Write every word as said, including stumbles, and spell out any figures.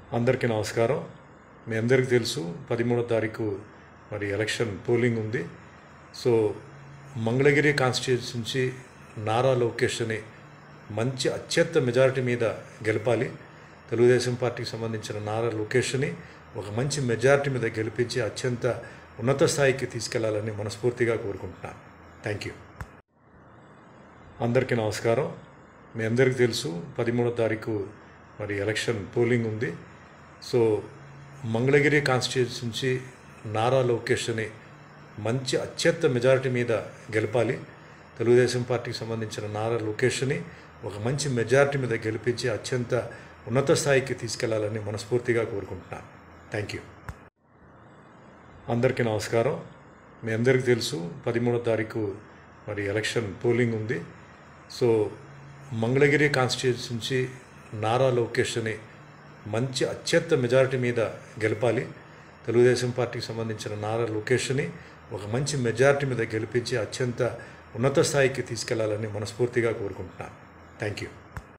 అందరికీ నమస్కారం. మీ అందరికీ తెలుసు పదమూడవ తారీఖు మరి ఎలక్షన్ పోలింగ్ ఉంది. సో మంగళగిరి కాన్స్టిట్యూన్సీ నుంచి నారా లోకేష్ని మంచి అత్యంత మెజారిటీ మీద గెలపాలి. తెలుగుదేశం పార్టీకి సంబంధించిన నారా లోకేష్ని ఒక మంచి మెజారిటీ మీద గెలిపించి అత్యంత ఉన్నత స్థాయికి తీసుకెళ్లాలని మనస్ఫూర్తిగా కోరుకుంటున్నాను. Thank you. అందరికీ నమస్కారం. మీ అందరికీ తెలుసు పదమూడవ తారీఖు మరి ఎలక్షన్ పోలింగ్ ఉంది. సో మంగళగిరి కాన్స్టిట్యూన్సీ నుంచి నారా లోకేష్ని మంచి అత్యంత మెజారిటీ మీద గెలపాలి. తెలుగుదేశం పార్టీకి సంబంధించిన నారా లోకేష్ని ఒక మంచి మెజారిటీ మీద గెలిపించి అత్యంత ఉన్నత స్థాయికి తీసుకెళ్లాలని మనస్ఫూర్తిగా కోరుకుంటున్నాను. Thank you. అందరికీ నమస్కారం. మీ అందరికీ తెలుసు పదమూడవ తారీఖు మరి ఎలక్షన్ పోలింగ్ ఉంది. సో మంగళగిరి కాన్స్టిట్యూన్సీ నుంచి నారా లోకేష్ని మంచి అత్యంత మెజారిటీ మీద గెలపాలి. తెలుగుదేశం పార్టీకి సంబంధించిన నారా లోకేష్ని ఒక మంచి మెజారిటీ మీద గెలిపించి అత్యంత ఉన్నత స్థాయికి తీసుకెళ్లాలని మనస్ఫూర్తిగా కోరుకుంటున్నాను. Thank you.